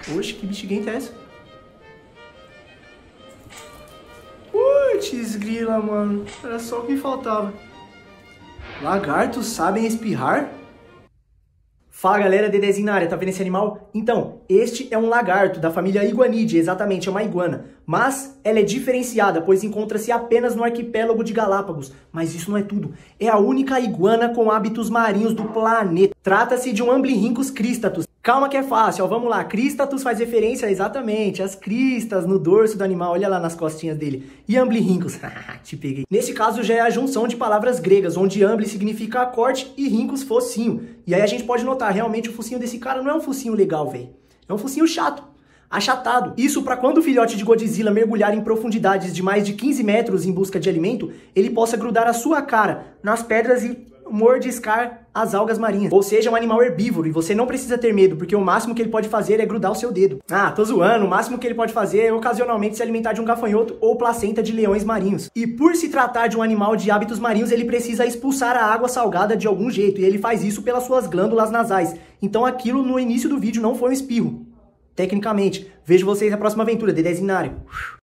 Oxe, que bexiguenta é essa? Putz, grila, mano. Era só o que faltava. Lagartos sabem espirrar? Fala galera, Dedezinho na área, tá vendo esse animal? Então, este é um lagarto da família Iguanidae, exatamente, é uma iguana. Mas ela é diferenciada, pois encontra-se apenas no arquipélago de Galápagos. Mas isso não é tudo, é a única iguana com hábitos marinhos do planeta. Trata-se de um Amblyrhynchus cristatus. Calma que é fácil, ó, vamos lá. Cristatus faz referência exatamente às cristas no dorso do animal, olha lá nas costinhas dele. E Amblyrhynchus, te peguei. Nesse caso já é a junção de palavras gregas, onde ambly significa corte e rhynchus focinho. E aí a gente pode notar, realmente o focinho desse cara não é um focinho legal, velho. É um focinho chato, achatado. Isso para quando o filhote de Godzilla mergulhar em profundidades de mais de 15 metros em busca de alimento, ele possa grudar a sua cara nas pedras e mordiscar as algas marinhas. Ou seja, é um animal herbívoro e você não precisa ter medo, porque o máximo que ele pode fazer é grudar o seu dedo. Ah, tô zoando, o máximo que ele pode fazer é ocasionalmente se alimentar de um gafanhoto ou placenta de leões marinhos. E por se tratar de um animal de hábitos marinhos, ele precisa expulsar a água salgada de algum jeito, e ele faz isso pelas suas glândulas nasais. Então aquilo no início do vídeo não foi um espirro. Tecnicamente. Vejo vocês na próxima aventura, Dedezinho na área.